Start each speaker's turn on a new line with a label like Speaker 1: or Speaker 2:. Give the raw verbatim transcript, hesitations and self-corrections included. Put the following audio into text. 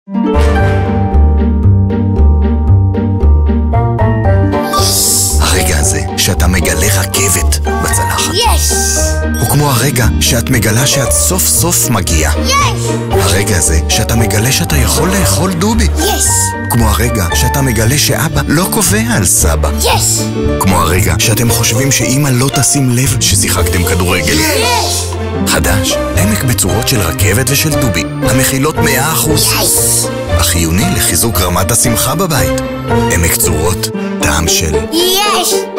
Speaker 1: הרגע הזה שאתה מגלה רכבת בצלחת.
Speaker 2: יש!
Speaker 1: הוא כמו הרגע שאת מגלה שאת סוף סוף מגיעה.
Speaker 2: יש!
Speaker 1: הרגע הזה שאתה מגלה שאתה יכול לאכול דובי.
Speaker 2: יש!
Speaker 1: כמו הרגע שאתה מגלה שאבא לא קובע על סבא.
Speaker 2: יש!
Speaker 1: כמו הרגע שאתם חושבים שאמא לא תשים לב ששיחקתם כדורגל.
Speaker 2: יש!
Speaker 1: חדש, עמק בצורות של רכבת ושל דובי, המכילות מאה אחוז.
Speaker 2: יש!
Speaker 1: החיוני לחיזוק רמת השמחה בבית. עמק צורות, טעם של...
Speaker 2: יש!